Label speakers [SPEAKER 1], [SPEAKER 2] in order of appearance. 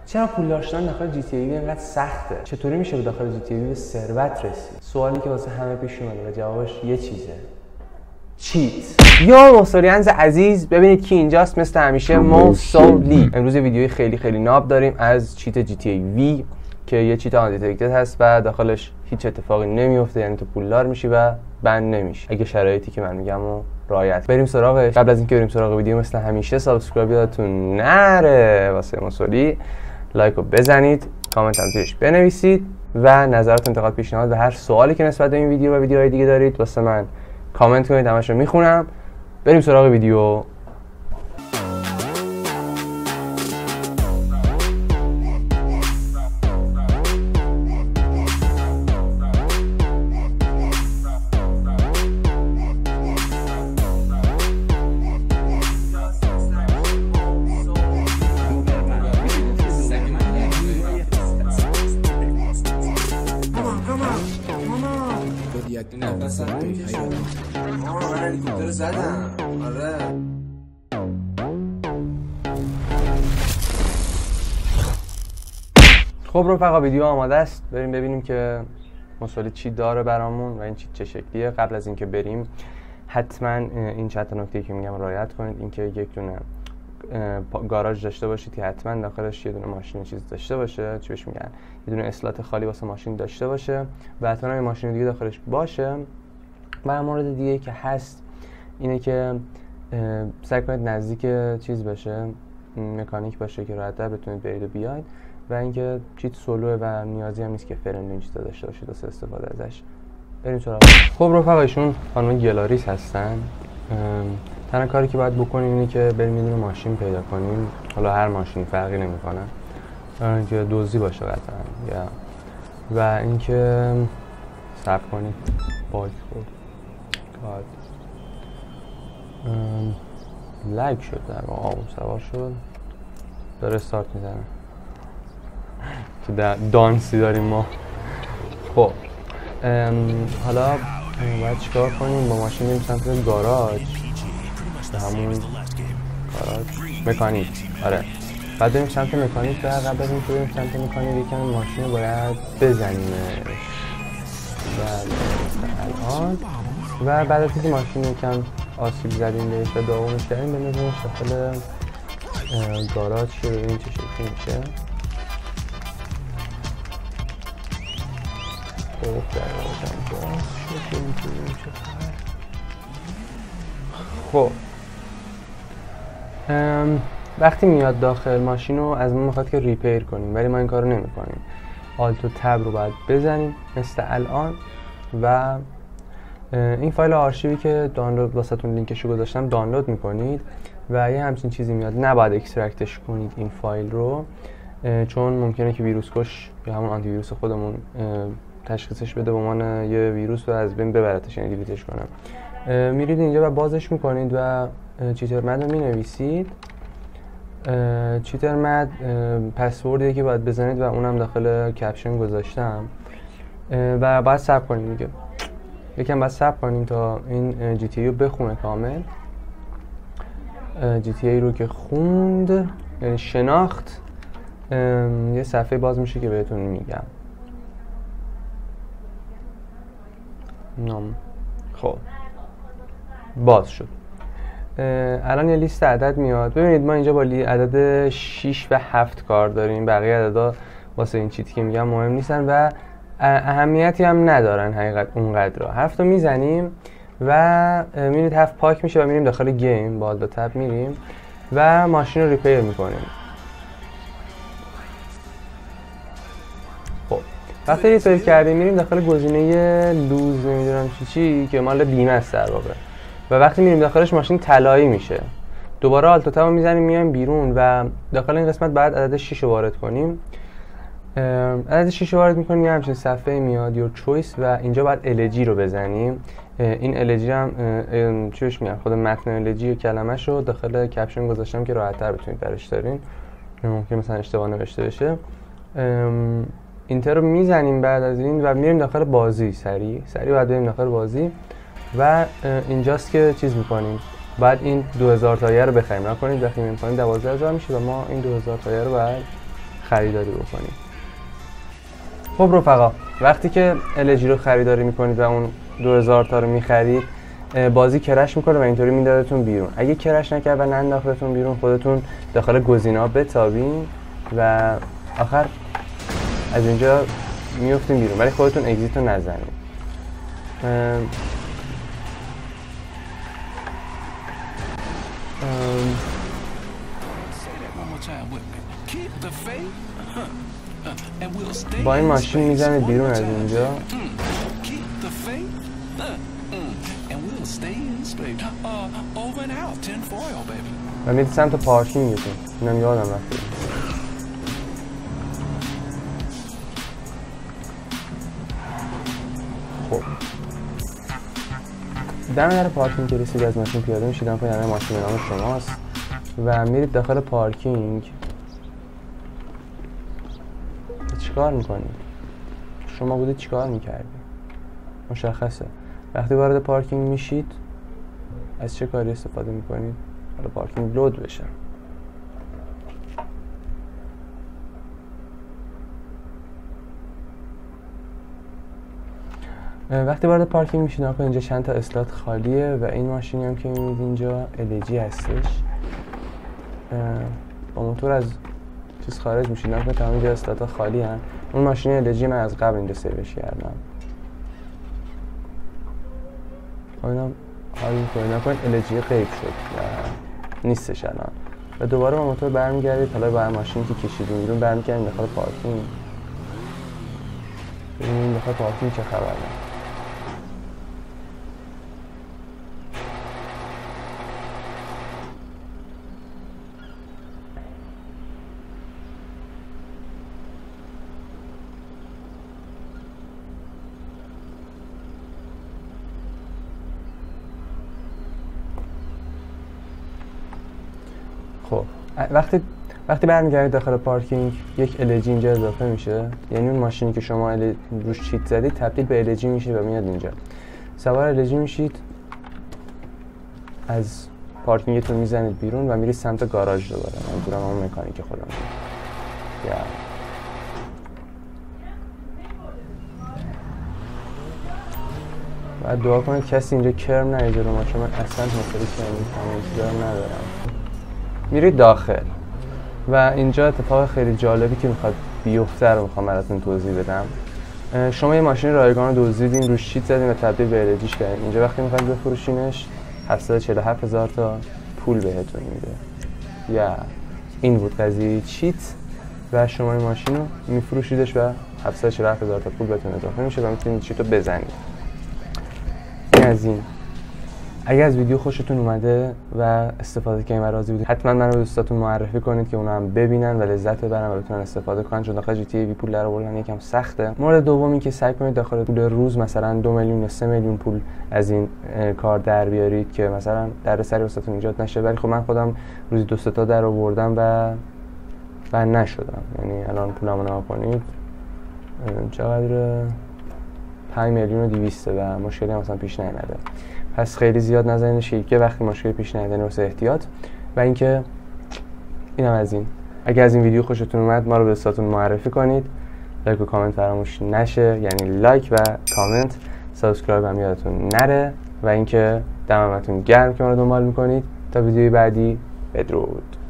[SPEAKER 1] چرا پولدار شدن داخل جی تی ای اینقدر سخته؟ چطوری میشه به داخل جی تی ای به ثروت رسید؟ سوالی که واسه همه پیش اومده و جوابش یه چیزه. چیت. یا مصوریانز عزیز، ببینید کی اینجاست. مثل همیشه موسولی. امروز ویدیوی خیلی ناب داریم از چیت جی تی ای وی که یه چیت آن دیتکتد هست و داخلش هیچ اتفاقی نمیفته، یعنی تو پولدار میشی و بند نمیشی اگه شرایطی که من میگم رو رعایت. بریم سراغش. قبل از اینکه بریم سراغ ویدیو مثل همیشه سابسکرایب یادتون نره واسه موسولی، لایک رو بزنید، کامنت هم زیرش بنویسید و نظرات، انتقاد، پیشنهاد و هر سوالی که نسبت به این ویدیو و ویدیوهای دیگه دارید واسه من کامنت کنید، همش رو میخونم. بریم سراغ ویدیو. خب رفقا، ویدیو آماده است. بریم ببینیم که موسولی چی داره برامون و این چی چه شکلیه. قبل از اینکه بریم حتما این چند تا نکته که میگم رعایت کنید. اینکه یک دونه گاراژ داشته باشید که حتما داخلش یه دونه ماشین چیز داشته باشه، چی بهش میگن، یه دونه اسلات خالی واسه ماشین داشته باشه و حتما یه ماشین دیگه داخلش باشه. و مورد دیگه که هست اینه که سعی کنید نزدیک چیز باشه، مکانیک باشه که راحت‌تر بتونید برید و بیاید. و اینکه چیت سولوه و نیازی هم نیست که فرند این چیزا داشته باشید واسه استفاده ازش. بریم سراغ. خب رفقا، ایشون خانم گلاریس هستن. تنها کاری که باید بکنیم اینه که بریم یه دونه ماشین پیدا کنیم، حالا هر ماشینی فرقی نمیکنه، که دزدی باشه قطعا، یا و اینکه صبر کنید باگ خورد لگ شد، در واقع اون سوار شد، داره استارت میزنه که دانسی داریم ما. خب حالا باید چیکار کنیم؟ با ماشین بریم سمت گاراژ، به همون گاراژ مکانیک. آره، بعد بریم سمت مکانیک و قبل از اینکه بریم سمت مکانیک یکم ماشین رو باید بزنیمش. الان و بعد از اینکه ماشین یکم آسیب زدیم بهش و داغونش کردیم، بندازیمش داخل گاراژ که ببینیم چه شکلی میشه. خب وقتی میاد داخل ماشین رو از ما میخواد که ریپیر کنیم، ولی ما این کارو نمی کنیم. آلت و تب رو باید بزنیم مثل الان و این فایل آرشیوی که دانلود واسهتون لینکشو گذاشتم دانلود میکنید و یه همچین چیزی میاد. نباید اکسترکتش کنید این فایل رو، چون ممکنه که ویروس کش یا همون آنتی ویروس خودمون تشخیصش بده به عنوان یه ویروس و از بین ببرتش، یعنی دیلیتش کنه. میرید اینجا و بازش میکنید و چیتر مد رو مینویسید. چیتر مد پسوردیه که باید بزنید و اونم داخل کپشن گذاشتم و باید صبر کنیم دیگه. یکم باید صبر کنیم تا این جی تی ای رو بخونه کامل. جی تی ای رو که خوند، یعنی شناخت، یه صفحه باز میشه که بهتون میگم. خب باز شد. الان یه لیست عدد میاد. ببینید ما اینجا با عدد 6 و 7 کار داریم، بقیه عددا واسه این چیتی که میگم مهم نیستن و اهمیتی هم ندارن حقیقت اونقدر. 7 رو میزنیم و میرید 7 پاک میشه و میریم داخل گیم، با آلت تب میریم و ماشین رو ریپیر میکنیم. خب وقتی ریپیر کردیم میریم داخل گزینه لوز نمیدونم چی که مال بیمه است در واقع، و وقتی میریم داخلش ماشین طلایی میشه. دوباره آلت تب رو میزنیم میایم بیرون و داخل این قسمت بعد عدد 6 رو وارد کنیم. عدد 6 رو وارد میکنیم، یه همچین صفحه میاد یور چویس و اینجا باید LG رو بزنیم. این LG هم چی بهش میگن، خود متن LG کلمه‌ش رو داخل کپشن گذاشتم که راحت‌تر بتونید برش دارین، ممکن مثلا اشتباه نوشته بشه. اینتر رو میزنیم بعد از این و میریم داخل بازی. سریع باید بریم داخل بازی و اینجاست که چیز میکنیم، بعد این 2000 تایه رو بخریم. نکنید وقتی می‌کنید 12000 میشه و ما این 2000 تایه رو باید خریداری بکنید. خب رفقا، وقتی که LG رو خریداری میکنید و اون 2000 تا رو میخرید، بازی کرش میکنه و اینطوری میدادتون بیرون. اگه کرش نکرد و ننداختتون بیرون، خودتون داخل گزینه‌ها بتابین و آخر از اینجا میفتین بیرون، ولی خودتون اگزیت رو نزنید. با این ماشین میزنید بیرون از اینجا و میرید سمت پارکینگتون. اینم یادم رفته. خب دم در پارکینگ که رسید از ماشین پیاده میشید، هم پایین ماشین نام شماست و میرید داخل پارکینگ. چیکار میکنید؟ شما بودید چیکار میکردید؟ مشخصه. وقتی وارد پارکینگ میشید از چه کاری استفاده میکنید؟ حالا پارکینگ لود بشه. وقتی وارد پارکینگ میشید ناکن اینجا چند تا اسلات خالیه و این ماشینی هم که میبینید اینجا LG هستش. با موتور از چیز خارج میشید ناکن تمام اینجا اسلات ها خالی هن. اون ماشین LG من از قبل اینجا سیوش کردم. اینم حالی میکنید ناکن LG غیب شد و نیستش الان و دوباره با موتور برمیگردید. حالا با ماشینی که کشیدیم بیرون برمیگردیم داخل پارکینگ. ببینیم داخل پارکینگ چه خبره. خب وقتی برمیگردید داخل پارکینگ یک LG اینجا اضافه میشه، یعنی اون ماشینی که شما روش چیت زدید تبدیل به LG میشه و میاد اینجا. سوار LG میشید، از پارکینگتون میزنید بیرون و میرید سمت گاراژ دوباره. منظورم اون مکانیک خودم یا بعد دعا کنید کسی اینجا کرم نیاره رو ما، چون من اصلا مصری کرم ندارم. میرید داخل و اینجا اتفاق خیلی جالبی که میخواد بیفته رو میخوام براتون توضیح بدم. شما یه ماشین رایگان رو دزدیدین، روش چیت زدین و تبدیل به LGش کردین. اینجا وقتی میخواید بفروشینش 747,000 تا پول بهتون میده. یا این بود قضیه چیت و شما این ماشین رو میفروشیدش و 747,000 تا پول بهتون اضافه میشه و میتونید چیت رو بزنید. این از این. اگر از ویدیو خوشتون اومده و استفاده کردین و راضی بودین، حتما منو به دوستاتون معرفی کنید که اونا هم ببینن و لذت ببرن و بتونن استفاده کنن، چون داخل GTA پول در آوردن یکم سخته. مورد دومی که سعی کنید داخل طول روز مثلا 2 میلیون یا 3 میلیون پول از این کار در بیارید که مثلا دردسری واسهتون ایجاد نشه. ولی خب من خودم روزی 2 تا در آوردم و نشدم. یعنی الان پولمو نگاه کنید چقدر 5 میلیون و 200 و مشکلی هم مثلا پیش نیامده. پس خیلی زیاد نزنینش که وقتی مشکلی پیش نیاد واسه احتیاط. و اینکه اینم از این. اگه از این ویدیو خوشتون اومد ما رو به دوستاتون معرفی کنید. لایک و کامنت فراموش نشه، یعنی لایک و کامنت. سابسکرایب هم یادتون نره و اینکه دمتون گرم که ما رو دنبال میکنید. تا ویدیوی بعدی بدرود.